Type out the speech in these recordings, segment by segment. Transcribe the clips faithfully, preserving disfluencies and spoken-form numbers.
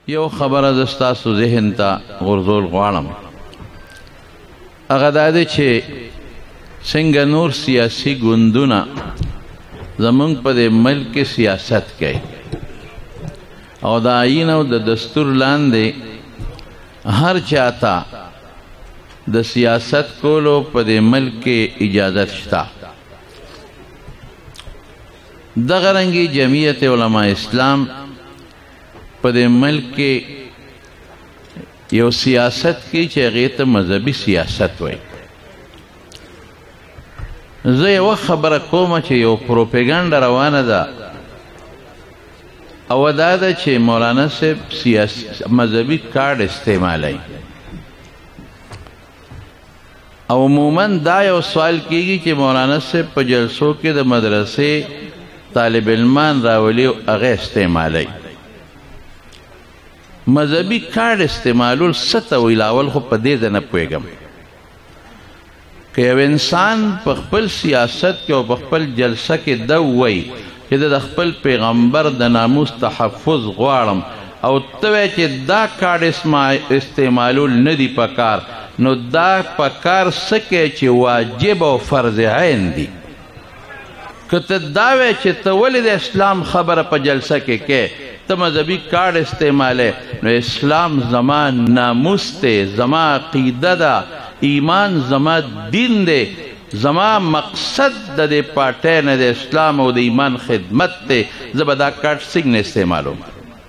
یو خبره زه ستاسو ذهن ته غورځول غواړم، هغه دا دی چې څنګه نور سیاسي ګوندونه زمونږ په دې ملک کې سیاست کوي او د آیین او د دستور لاندې هر چاته د سیاست کولو په دې ملک کې اجازت شته. دغه رنګې جمعیت علماء اسلام په دې ملک کې یو سیاست کې چې هغې ته مذهبي سیاست وایي. زه یوه خبره کومه چې یو پروپیګنډه روانه ده او دا ده چې مولانا صاحب سیاسی مذهبي کارډ استعمالوي او عموما دا یو سوال کیږي چې مولانا صاحب په جلسو کې د مدرسې طالب علمان راولي او هغه استعمالوي. مذهبي کارډ استعمالول څه ته ویل؟ اول خو په دې نه پوهېږم که یو انسان په خپل سیاست کې او په خپل جلسه کې دا ووایي چې د خپل پیغمبر د ناموس تحفظ غواړم او ته وایې چې دا کارډ استعمالول نه دي پکار، نو دا پکار څه کوي چې واجب او فرض عین دي. که ته دا وایې چې ته ولې د اسلام خبره په جلسه کې کې ته مذهبي کارډ استعمالوې، نو اسلام زما ناموس دی، زما عقیده ده، ایمان زما دین دی، زما مقصد د دې پارټۍ نه د اسلام او د ایمان خدمت دی، زه به دا کارډ څنګه استعمالوم؟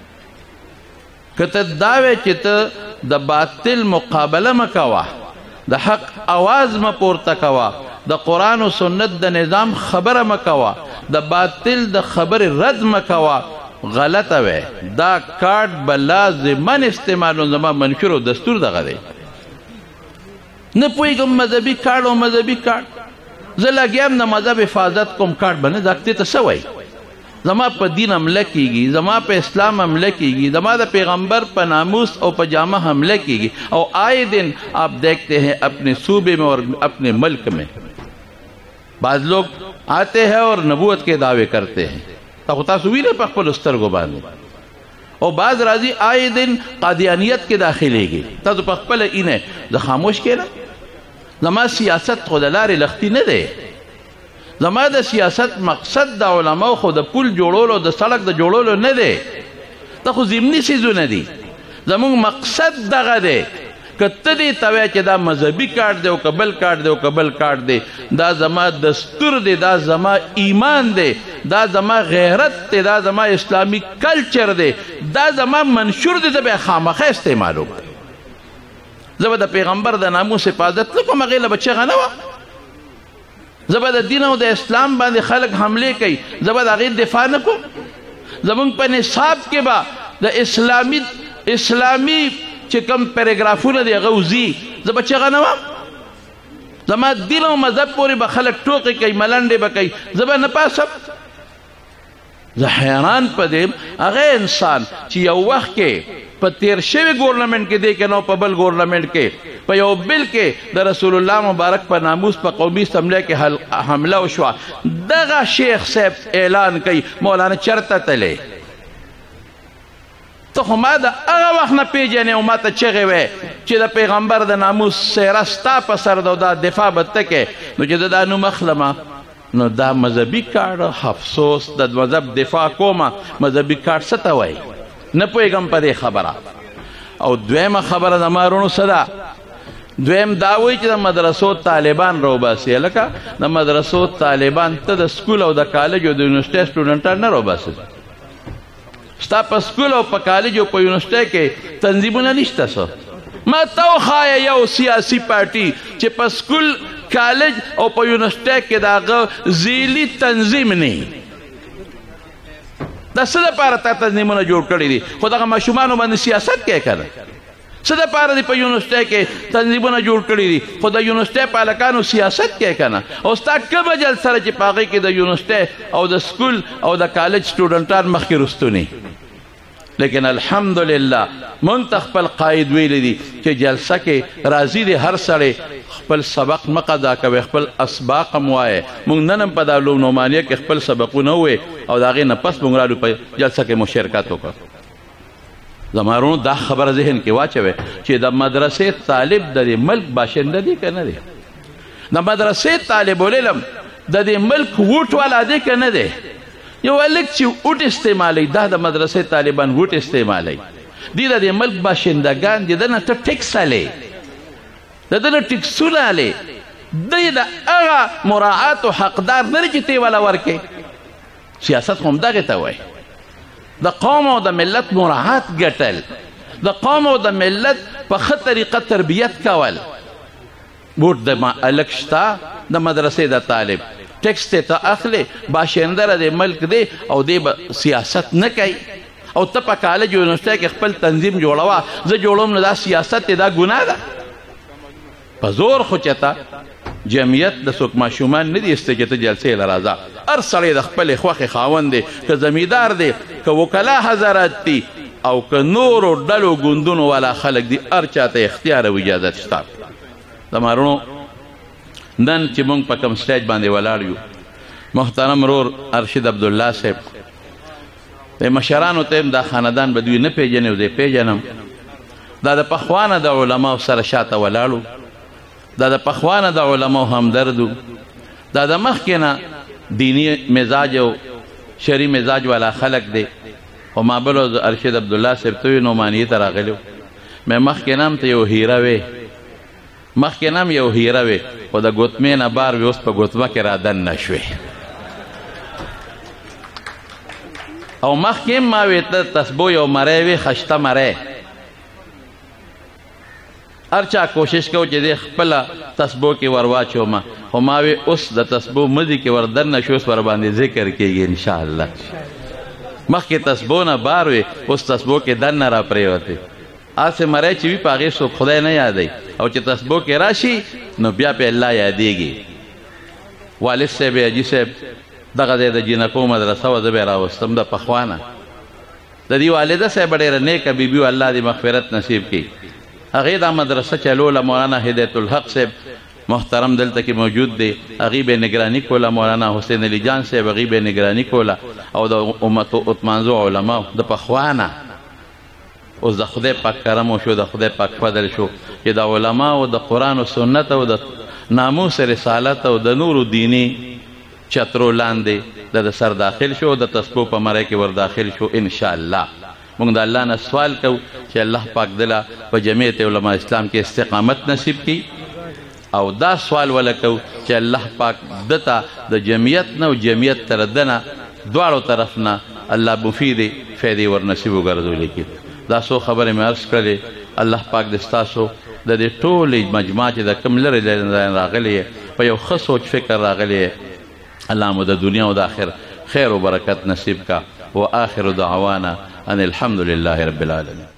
که ته دا وایې چې ته د باطل مقابله مه کوه، د حق اواز مه پورته کوه، د قرآن و سنت د نظام خبره مه کوه، د باطل د خبرې رد مه کوه، غلطه وی. دا کارډ به لازمن استعمالوم، زما منشور او دستور دغه دی. نه پوهېږم مذهبي کارډ او مذهبي کارډ، زه لګیا یم د مذهب حفاظت کوم، کارډ به نه داکتې ته څه وایي؟ زما په دین حمله کیږي، زما په اسلام حمله کیږي، زما د پیغمبر په ناموس او په جامه حمله کیږي او آئے دن آپ دیکھتے ہیں اپنے صوبے میں اور اپنے ملک میں بعض لوگ آتے ہیں اور نبوت کے دعوے کرتے ہیں، تاسو ویلې په خپلو سترګو باندې، او بعض راځي آئے دن قادیانیت کې داخلېږي، تاسو په خپله اینه زه خاموش کېنم. زما سیاست خو د لارې لختي نه دی، زما د سیاست مقصد د علماو خو د پل جوړولو د سړک د جوړولو نه دی، دا خو ضمني څیزونه دي. زموږ مقصد دغه دی. که ته دې ته وایې چې دا مذهبي کارډ دی او که بل کارډ دی او که بل کارډ دی، دا زما دستور دی، دا زما ایمان دی، دا زما غیرت دی، دا زما اسلامي کلچر دی، دا زما منشور دی، زه به یې خامخا استعمالوم. زه به د پیغمبر د ناموس حفاظت نه کوم، هغې له به چغه نه وه. زه به د دین او د اسلام باندې خلک حملې کوي، زه به د هغې دفاع نه کوم. زمونږ په نصاب کې به د اسلامي اسلامي چې کوم پیراګرافونه دی هغه وځي، زه به چغه نه وم. زما دین او مذهب پورې به خلک ټوکې کوي، ملنډې به کوي، زه به نه پاسم. زه حیران په دې هغه انسان چې یو وخت کې په تیر شوي ګورنمنټ کې دی که نو په بل ګورنمنټ کې په یو بل کې د رسول الله مبارک په ناموس په قومي اسمبلی کې حمله وشوه، دغه شیخ صاحب اعلان کوي مولانا چرته تللی؟ ته خو ما د هغه وخت نه پیژنې او ما ته چغې وی چې د پیغمبر د ناموس څیره ستا په سر ده او دا دفاع به ته کې، نو چې د دا نوم اخلمه، نو دا مذهبي کارډ افسوس د مذهب دفاع کومه. مذهبي کارډ څه ته وایي؟ نه پوهېږم په دې خبره. او دویمه خبره زما وروڼو څه ده؟ دویم دا وایي چې د مدرسو طالبان راوباسي. هلکه د مدرسو طالبان ته د سکول او د کالج او د یونیورسټۍ سټوډنټان نه راوباسي. ستا په سکول او په کالج او په یونیورسټۍ کې تنظیمونه نشته. څه ما ته وښایه یو سیاسي پارټي چې په سکول کالج او په یونیورسټۍ کې د هغه ذیلي تنظیم نه، دا څه دپاره تا تنظیمونه جوړ کړي دي؟ خو دغه ماشومانو باندې سیاست کوې که نه؟ څه دپاره دې په یونیورسټۍ کې تنظیمونه جوړ کړي دي؟ خو د یونیورسټۍ په هلکانو سیاست کوې که نه؟ او ستا کومه جلسه ده چې په هغې کې د یونیورسټۍ او د سکول او د کالج سټوډنټان مخکې رستونی؟ لیکن الحمدلله مونږ ته خپل قائد ویلی دي چې جلسه کې راضي دی هر سړی خپل سبق مه قضا کوي، خپل اسباق هم وایه. مونږ نن هم په دا لوبنومانیه کې خپل سبقونه ووایې او د هغې نه پس مونږ رالو په جلسه کې مو شرکت وکړو. زمارونو دا خبره ذهن کې واچوي چې د مدرسې طالب د دې ملک باشنده دی که نه دی؟ د مدرسې طالب العلم د دې ملک ووټ والا دی که نه دی؟ یو هلک چې ووټ استعمالوي دا د مدرسې طالبان ووټ استعمالوي، دی د دې ملک باشندګان دي، د نه ته ټیکس هلې، د ده نه ټیکسونه هلې، دی د هغه مراعاتو حقدار نه دی چې تی والا ورکې. سیاست خو همدغې ته وایي، د قوم او د ملت مراعات ګټل، د قوم او د ملت په ښه طریقه تربیت کول. بوټ د هلک شته د مدرسې د طالب ټیکس ته ته اخلې، باشنده د ملک دی او دی به سیاست نه کوي، او ته په کالج یونیورسټۍ کې خپل تنظیم جوړوه، زه جوړوم نو دا سیاست دی، دا ګناه ده. په زور خو چېته جمعیت د څوک ماشومان نه دي ایسته چې ته جلسې له راځه. هر سړی د خپلې خوښې خاوند دی، که زمیندار دی، که وکلا حضرات دي، او که نورو ډلو ګوندونو والا خلک دي، هر چاته اختیار او اجازت شته. د مارونو نن چې موږ په کوم سټیج باندې ولاړ یو، محترم رور ارشد عبدالله صاحب د مشرانو ته دا خاندان به دوی نه پیژنې او دی پیژنم. دا د پخوانه د علماو سره شاته ولاړو، دا د پخوانه د علماو همدردو، دا د مخکې نه دینی مزاج او شرعي مزاج والا خلق دی. خو ما بلو ارشد عبدالله صاحب ته وی نعمانیې ته راغلی وو، مې مخکې نه هم ته یو هیره وې، مخکې نه هم یو هیره وې، خو د ګوتمې نه بار وې، اوس په ګوتمه کې را دننه شوې. او مخکې هم ما وې ته تسبو یو مری وې، خشته مری، هر چا کوشش کو چې دی خپله تسبو کې ور واچومه، خو ما وې اوس د تسبو مدي کې ور دننه شو، اوس ور باندې ذکر کېږي انشاءالله. مخکې تسبو نه بار وې، اوس تسبو کې دننه را پرېوتې. هسې مری چې وي په هغې څوک خدای نه یادوي، او چې تسبو کې راشي نو بیا پې الله یادېږي. والد صاحب حاجي صاحب دغه ځای د جینکو مدرسه وه، زه به یې راوستم د پخوانه. د دې والده صاحب ډېره نیکه بیبي وه، الله دې مغفرت نصیب کړي. هغې دا مدرسه چلوله، مولانا هدایت الحق صاحب محترم دلته کې موجود دی، هغې به یې نګراني کوله، مولانا حسین علی جان صاحب هغې به یې نګراني کوله، او د امت اتمانزو علماو د پخوانه. اوس د خدای پاک کرم وشو، د خدای پاک فضل شو چې د علماو د قرآن و سنت او د ناموس رسالت او د نورو دیني چترو لاندې د سر داخل شو، د تسبو په مری کې ور داخل شو انشاءالله. موږ د الله نه سوال کوو چې الله پاک دله په جمعیت علما اسلام کې استقامت نصیب کړي، او دا سوال وله کوو چې الله پاک دته د جمعیت نه او جمعیت تر دنه دواړو طرف نه الله مفیدې فایدې ور نصیب وګرځولی کړي. دا څو خبرې مې عرض کړلې. الله پاک دې ستاسو د دې ټولې مجموعه چې د کوم لرې لرې راغلی په یو ښه سوچ فکر راغلی، الله مو د دنیا او د آخر خیر و برکت نصیب کا. و آخر دعوانا ان الحمد لله رب العالمین.